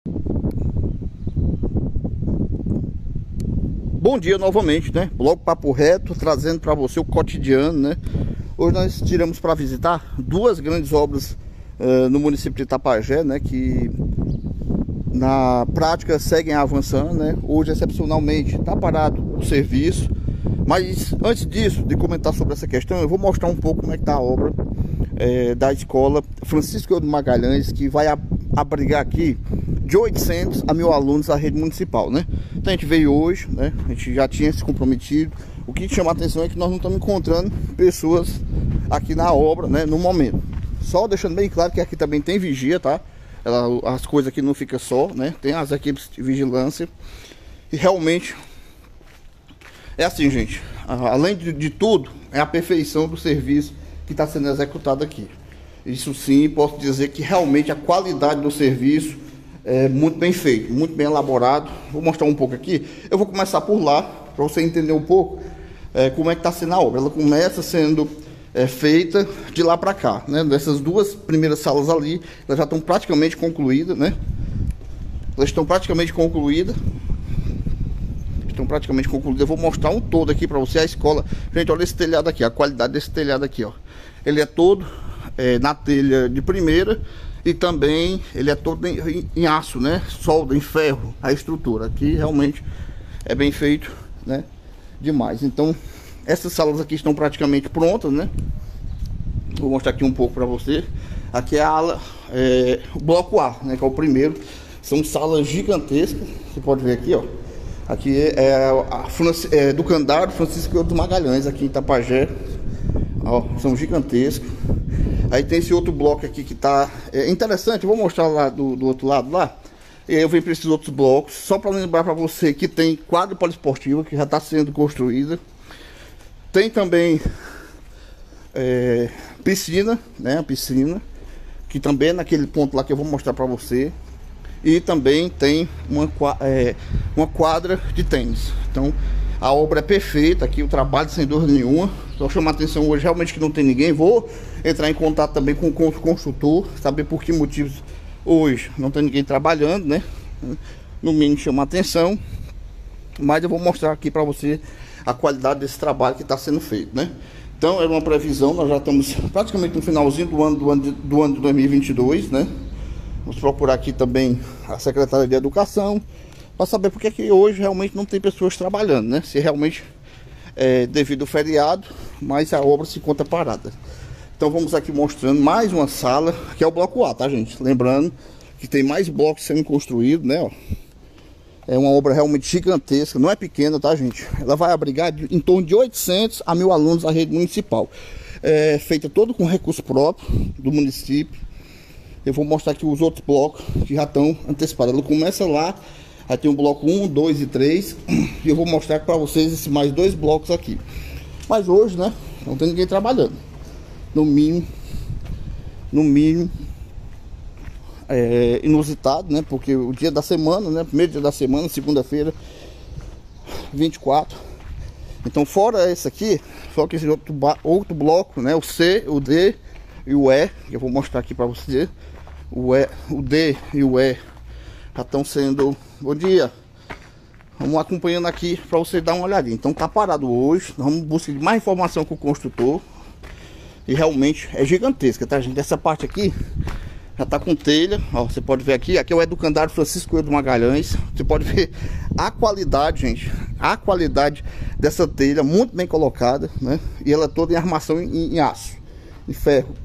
Bom dia novamente, né? Bloco Papo Reto, trazendo para você o cotidiano, né? Hoje nós tiramos para visitar duas grandes obras no município de Itapajé, né? Que na prática seguem avançando, né? Hoje, excepcionalmente, está parado o serviço. Mas antes disso, de comentar sobre essa questão, eu vou mostrar um pouco como é que está a obra da escola Francisco de Magalhães, que vai abrigar aqui de 800 a 1000 alunos da rede municipal, né? Então a gente veio hoje, né? A gente já tinha se comprometido. O que chama a atenção é que nós não estamos encontrando pessoas aqui na obra, né? No momento. Só deixando bem claro que aqui também tem vigia, tá? As coisas aqui não ficam só, né? Tem as equipes de vigilância. E realmente é assim, gente. Além de tudo, é a perfeição do serviço que está sendo executado aqui. Isso sim, posso dizer que realmente a qualidade do serviço é muito bem feito, muito bem elaborado. Vou mostrar um pouco aqui. Eu vou começar por lá, para você entender um pouco como é que está sendo a obra. Ela começa sendo feita de lá para cá, né? Dessas duas primeiras salas ali, elas já estão praticamente concluídas, né? Elas estão praticamente concluídas. Eu vou mostrar um todo aqui para você a escola. Gente, olha esse telhado aqui, a qualidade desse telhado aqui, ó. Ele é todo na telha de primeira. E também ele é todo em aço, né? Solda, em ferro, a estrutura. Aqui realmente é bem feito, né? Demais. Então, essas salas aqui estão praticamente prontas, né? Vou mostrar aqui um pouco para você. Aqui é a ala, o bloco A, né? Que é o primeiro. São salas gigantescas. Você pode ver aqui, ó. Aqui é do Candário Francisco de Magalhães, aqui em Itapajé. Ó, são gigantescos. Aí tem esse outro bloco aqui que tá interessante. Eu vou mostrar lá do outro lado lá. E aí eu venho para esses outros blocos, só para lembrar para você que tem quadra poliesportiva que já está sendo construída. Tem também piscina, né? A piscina, que também é naquele ponto lá que eu vou mostrar para você. E também tem uma quadra de tênis. Então a obra é perfeita aqui, o trabalho sem dúvida nenhuma. Só chamar a atenção hoje realmente que não tem ninguém. Vou entrar em contato também com o construtor, saber por que motivos hoje não tem ninguém trabalhando, né? No mínimo chamar a atenção. Mas eu vou mostrar aqui para você a qualidade desse trabalho que está sendo feito, né? Então era uma previsão, nós já estamos praticamente no finalzinho do ano de 2022, né? Vamos procurar aqui também a Secretaria de Educação para saber porque que hoje realmente não tem pessoas trabalhando, né? Se realmente é devido ao feriado, mas a obra se conta parada. Então vamos aqui mostrando mais uma sala, que é o bloco A, tá, gente? Lembrando que tem mais blocos sendo construídos, né? Ó. É uma obra realmente gigantesca, não é pequena, tá, gente? Ela vai abrigar em torno de 800 a 1000 alunos da rede municipal. É feita todo com recurso próprio do município. Eu vou mostrar aqui os outros blocos que já estão antecipados. Ela começa lá, aí tem o bloco 1, 2 e 3. E eu vou mostrar para vocês esses mais dois blocos aqui. Mas hoje, né, não tem ninguém trabalhando. No mínimo inusitado, né? Porque o dia da semana, né? Primeiro dia da semana, segunda-feira, 24. Então fora esse aqui, só que esse outro bloco, né? O C, o D e o E, que eu vou mostrar aqui para você. O D e o E já estão sendo... Bom dia! Vamos acompanhando aqui para você dar uma olhadinha. Então tá parado hoje. Vamos buscar mais informação com o construtor. E realmente é gigantesca, tá, gente? Essa parte aqui já tá com telha. Ó, você pode ver aqui. Aqui é o Educandário Francisco de Magalhães. Você pode ver a qualidade, gente. A qualidade dessa telha, muito bem colocada, né? E ela é toda em armação em aço, em ferro.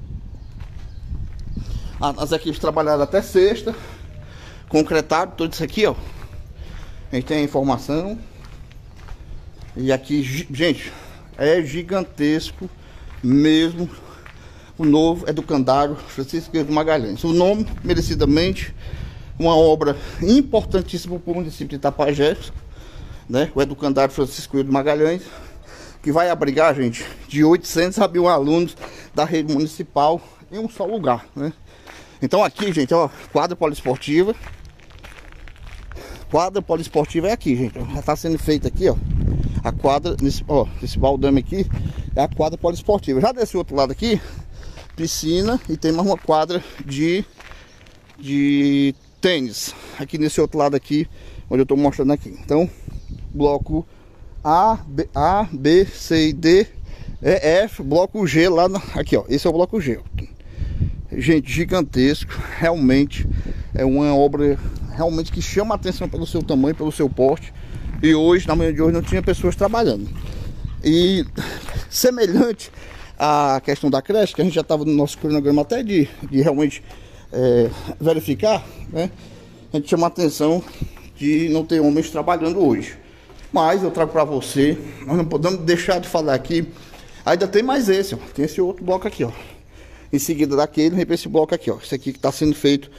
As equipes trabalharam até sexta, concretado tudo isso aqui, ó. A gente tem a informação. E aqui, gente, é gigantesco mesmo. O novo Educandário Francisco de Magalhães. O nome, merecidamente, uma obra importantíssima para o município de Itapajé, né? O Educandário Francisco de Magalhães, que vai abrigar, gente, de 800 a 1000 alunos da rede municipal em um só lugar, né? Então aqui, gente, ó, quadra poliesportiva. Quadra poliesportiva é aqui, gente. Já está sendo feita aqui, ó. A quadra, esse baldame aqui é a quadra poliesportiva. Já desse outro lado aqui, piscina, e tem mais uma quadra de tênis, aqui nesse outro lado aqui, onde eu estou mostrando aqui. Então, bloco A, B, C e D, E, F, bloco G lá, aqui ó, esse é o bloco G. Gente, gigantesco, realmente é uma obra realmente que chama a atenção pelo seu tamanho, pelo seu porte. E hoje, na manhã de hoje, não tinha pessoas trabalhando. E semelhante à questão da creche, que a gente já estava no nosso cronograma até de realmente verificar, né? A gente chama a atenção de não ter homens trabalhando hoje. Mas eu trago para você, nós não podemos deixar de falar aqui. Ainda tem mais esse, ó. Tem esse outro bloco aqui, ó. Em seguida daquele, vem para esse bloco aqui, ó. Esse aqui que está sendo feito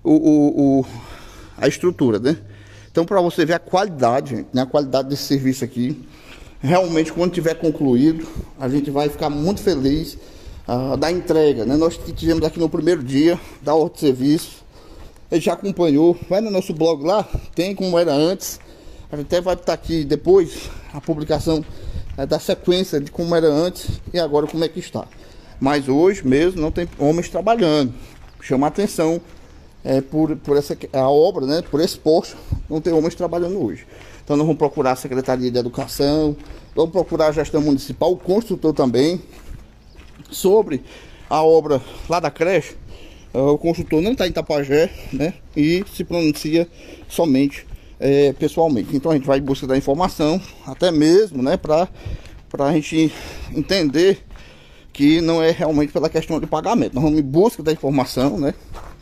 a estrutura, né? Então, para você ver a qualidade, gente, né? A qualidade desse serviço aqui. Realmente, quando tiver concluído, a gente vai ficar muito feliz da entrega, né? Nós tivemos aqui no primeiro dia da ordem de serviço. Ele já acompanhou, vai no nosso blog lá, tem como era antes. A gente até vai estar aqui depois a publicação da sequência de como era antes e agora como é que está. Mas hoje mesmo não tem homens trabalhando. Chama a atenção por essa a obra, né? Por esse posto, não tem homens trabalhando hoje. Então nós vamos procurar a Secretaria de Educação, vamos procurar a gestão municipal, o construtor também, sobre a obra lá da creche. O construtor não está em Itapajé, né? E se pronuncia somente pessoalmente. Então a gente vai em busca da informação, até mesmo, né? Para a gente entender que não é realmente pela questão de pagamento. Nós vamos em busca da informação, né?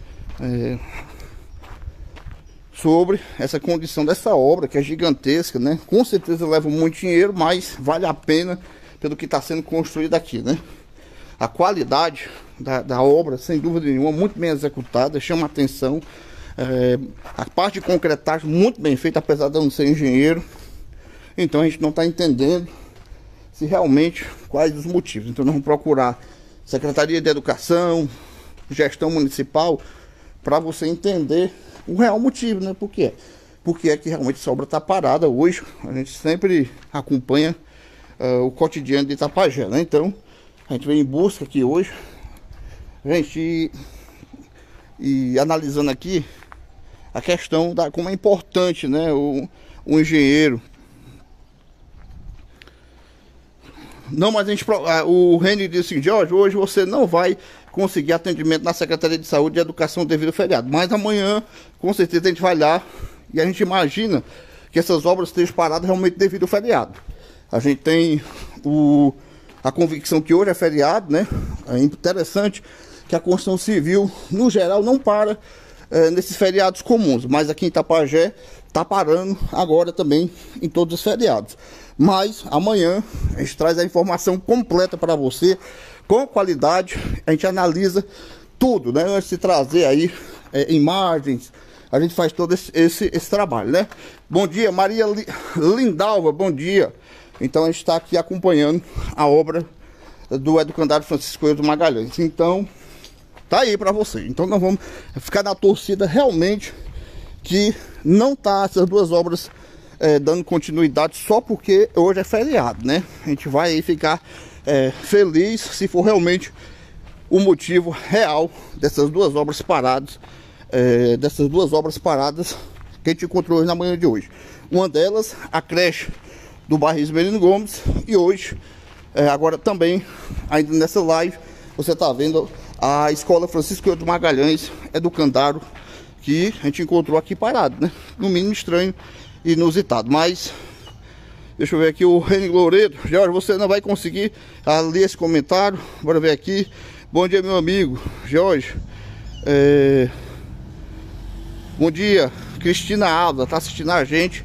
Sobre essa condição dessa obra, que é gigantesca, né? Com certeza leva muito dinheiro, mas vale a pena pelo que está sendo construído aqui, né? A qualidade da obra, sem dúvida nenhuma, muito bem executada, chama a atenção. A parte de concretagem muito bem feita, apesar de eu não ser engenheiro. Então a gente não está entendendo se realmente quais os motivos. Então nós vamos procurar Secretaria de Educação, gestão municipal, para você entender o real motivo, né? Por quê? Porque é que realmente essa obra está parada hoje. A gente sempre acompanha o cotidiano de Itapajé, né? Então a gente vem em busca aqui hoje, gente, e analisando aqui a questão da como é importante, né? O engenheiro. Não, mas o Reni disse assim: Jorge, hoje você não vai conseguir atendimento na Secretaria de Saúde e Educação devido ao feriado. Mas amanhã, com certeza, a gente vai lá e a gente imagina que essas obras estejam paradas realmente devido ao feriado. A gente tem a convicção que hoje é feriado, né? É interessante que a construção civil, no geral, não para nesses feriados comuns. Mas aqui em Itapajé está parando agora também em todos os feriados. Mas amanhã a gente traz a informação completa para você, com qualidade. A gente analisa tudo, né? Antes de trazer aí imagens, a gente faz todo esse trabalho, né? Bom dia, Maria Lindalva, bom dia. Então a gente está aqui acompanhando a obra do Educandário Francisco do Magalhães. Então tá aí para você. Então nós vamos ficar na torcida realmente que não tá essas duas obras dando continuidade só porque hoje é feriado, né? A gente vai aí ficar feliz se for realmente o motivo real dessas duas obras paradas, que a gente encontrou hoje na manhã de hoje. Uma delas, a creche do bairro Ismerino Gomes, e hoje, agora também, ainda nessa live, você está vendo a Escola Francisco do Magalhães Educandário, que a gente encontrou aqui parado, né? No mínimo estranho e inusitado. Mas deixa eu ver aqui o Reni Louredo. Jorge, você não vai conseguir ler esse comentário. Bora ver aqui. Bom dia, meu amigo Jorge. Bom dia, Cristina Alda, tá assistindo a gente.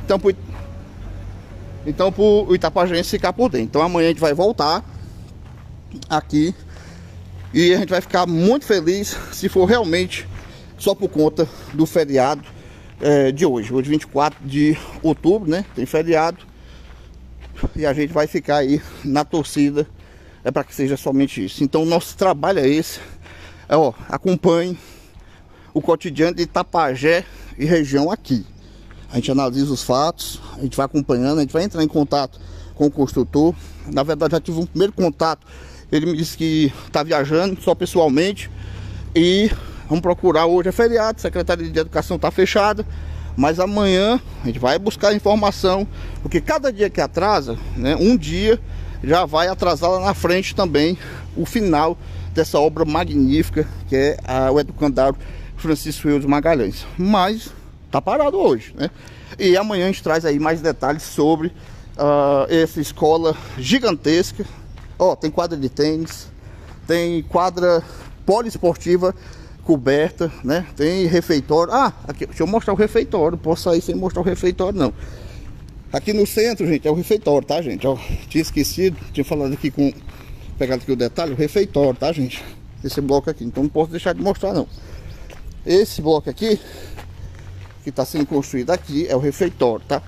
Então pro Itapajense ficar por dentro. Então amanhã a gente vai voltar aqui e a gente vai ficar muito feliz se for realmente só por conta do feriado de hoje. Hoje 24 de outubro, né? Tem feriado. E a gente vai ficar aí na torcida para que seja somente isso. Então o nosso trabalho é esse. Acompanhe o cotidiano de Itapajé e região aqui. A gente analisa os fatos, a gente vai acompanhando, a gente vai entrar em contato com o construtor. Na verdade já tive um primeiro contato. Ele me disse que está viajando só pessoalmente. E vamos procurar. Hoje é feriado, a Secretaria de Educação está fechada, mas amanhã a gente vai buscar informação, porque cada dia que atrasa, né, um dia já vai atrasar lá na frente também o final dessa obra magnífica que é o Educandário Francisco Eudes Magalhães. Mas tá parado hoje, né? E amanhã a gente traz aí mais detalhes sobre essa escola gigantesca. Ó, tem quadra de tênis, tem quadra poliesportiva coberta, né? Tem refeitório. Aqui, deixa eu mostrar o refeitório. Não posso sair sem mostrar o refeitório, não. Aqui no centro, gente, é o refeitório, tá, gente? Ó, tinha esquecido, tinha falado aqui com... Pegado aqui o detalhe, o refeitório, tá, gente? Esse bloco aqui, então não posso deixar de mostrar, não. Esse bloco aqui, que está sendo construído aqui, é o refeitório, tá?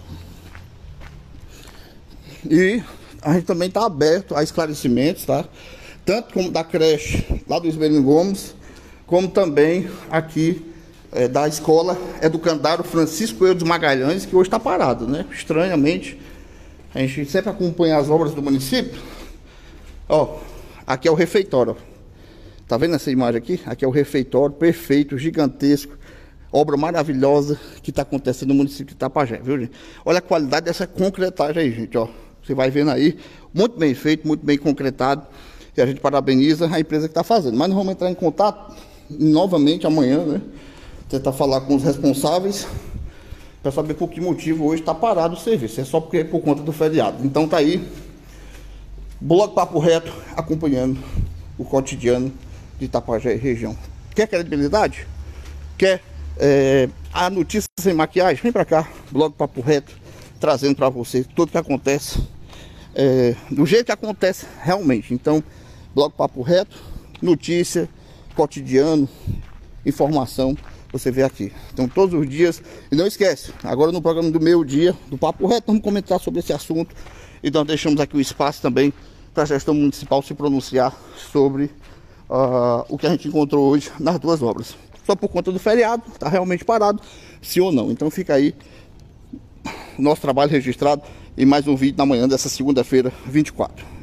E a gente também está aberto a esclarecimentos, tá? Tanto como da creche lá do Ismerino Gomes, como também aqui da escola Educandário Francisco Eudes Magalhães, que hoje está parado, né? Estranhamente, a gente sempre acompanha as obras do município. Ó, aqui é o refeitório, ó. Tá vendo essa imagem aqui? Aqui é o refeitório perfeito, gigantesco, obra maravilhosa que está acontecendo no município de Itapajé, viu, gente? Olha a qualidade dessa concretagem aí, gente, ó. Você vai vendo aí, muito bem feito, muito bem concretado. E a gente parabeniza a empresa que está fazendo. Mas nós vamos entrar em contato novamente amanhã, né? Tentar falar com os responsáveis para saber por que motivo hoje está parado o serviço. É só porque é por conta do feriado. Então tá aí, Blog Papo Reto, acompanhando o cotidiano de Itapajé e região. Quer credibilidade? Quer a notícia sem maquiagem? Vem para cá, Blog Papo Reto, trazendo para você tudo que acontece, do jeito que acontece realmente. Então, Blog Papo Reto, notícia, cotidiano, informação, você vê aqui. Então, todos os dias. E não esquece, agora no programa do meio-dia, do Papo Reto, vamos comentar sobre esse assunto. E nós deixamos aqui o espaço também para a gestão municipal se pronunciar sobre o que a gente encontrou hoje nas duas obras. Só por conta do feriado, está realmente parado, sim ou não. Então fica aí nosso trabalho registrado em mais um vídeo na manhã dessa segunda-feira, 24.